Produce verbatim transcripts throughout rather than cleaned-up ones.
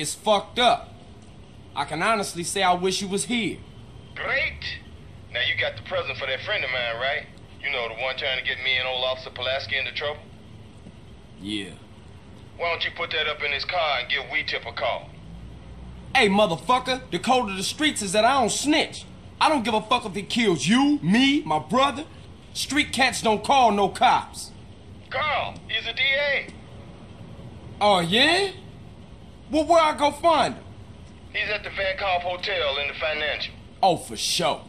It's fucked up. I can honestly say I wish you was here. Great! Now you got the present for that friend of mine, right? You know, the one trying to get me and old Officer Pulaski into trouble? Yeah. Why don't you put that up in his car and give Weetip a call? Hey, motherfucker, the code of the streets is that I don't snitch. I don't give a fuck if he kills you, me, my brother. Street cats don't call no cops. Carl, he's a D A. Oh, yeah? Well, where I go find him? He's at the Van Calf Hotel in the Financial. Oh, for sure.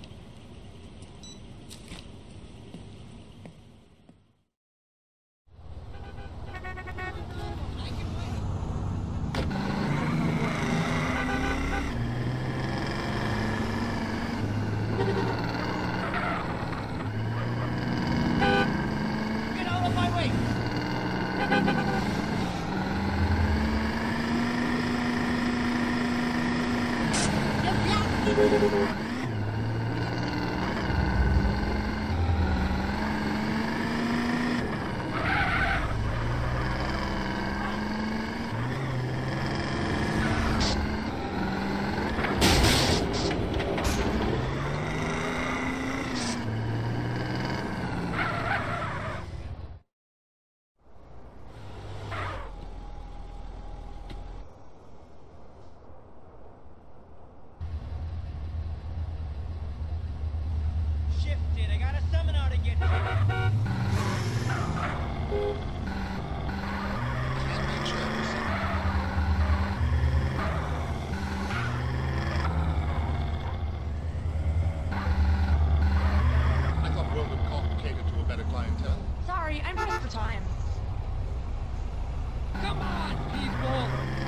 I got a seminar to get to. I thought World would call cater to a better clientele. Sorry, I'm pressed for time. Come on, people!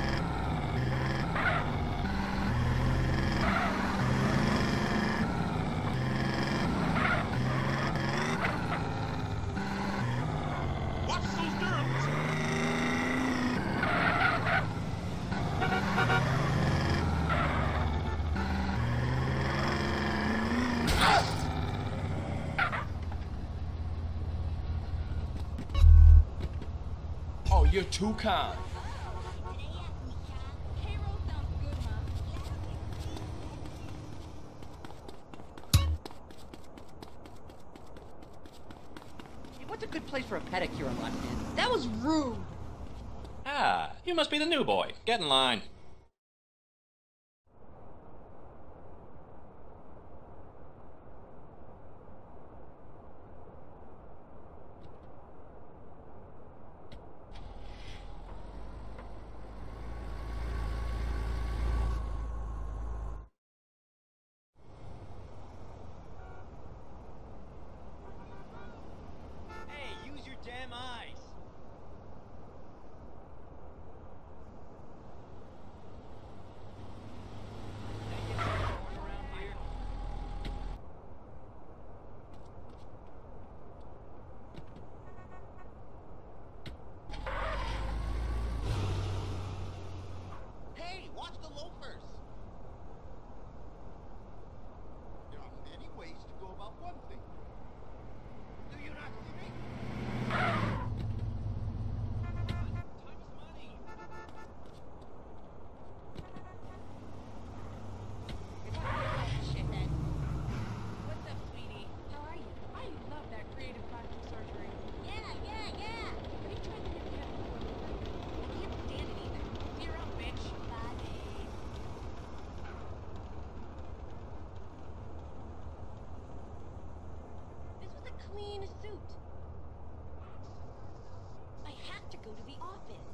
Oh, you're too kind. What's a good place for a pedicure in Left Hand? That was rude. Ah, you must be the new boy. Get in line. Damn eyes. Hey, watch the loafers. There are many ways to go about one thing. Do you not see me? What's up, sweetie? How are you? I love that creative plastic surgery. Yeah, yeah, yeah. Have you tried the new chemical? I can't stand it either. See you around, bitch. Bye, babe. This was a clean suit. I have to go to the office.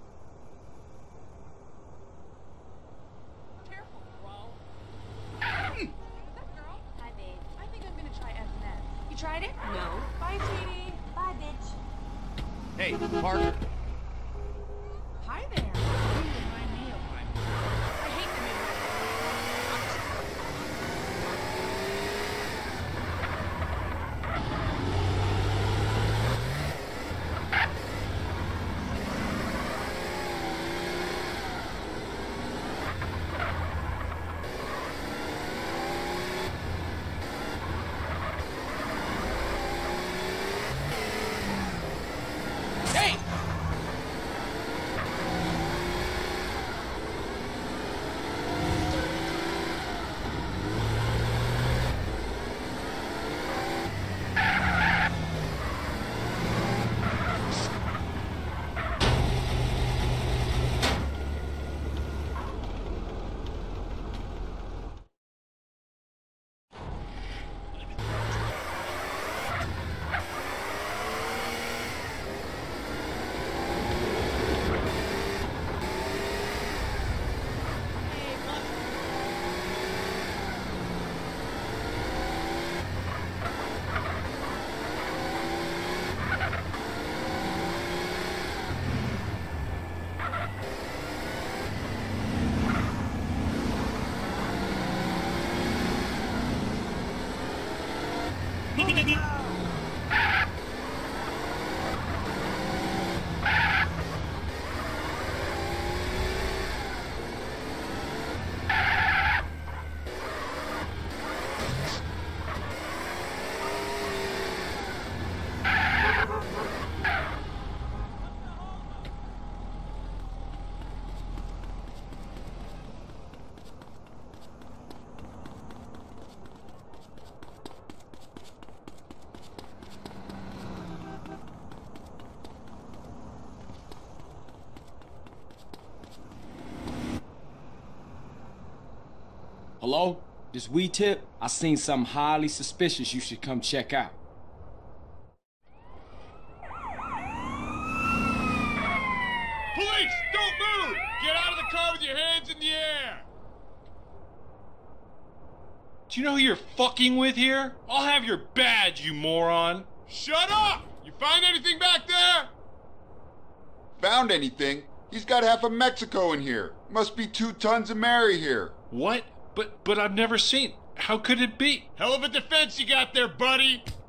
Careful, bro. What's up, girl? Hi, babe. I think I'm gonna try S N S. You tried it? No. Bye, sweetie. Bye, bitch. Hey, Parker. Hi there. You remind me of my... I hate the new Hey! Hello? This weed tip? I seen something highly suspicious you should come check out. Police! Don't move! Get out of the car with your hands in the air! Do you know who you're fucking with here? I'll have your badge, you moron! Shut up! You find anything back there? Found anything? He's got half of Mexico in here. Must be two tons of Mary here. What? But but I've never seen. How could it be? Hell of a defense you got there, buddy!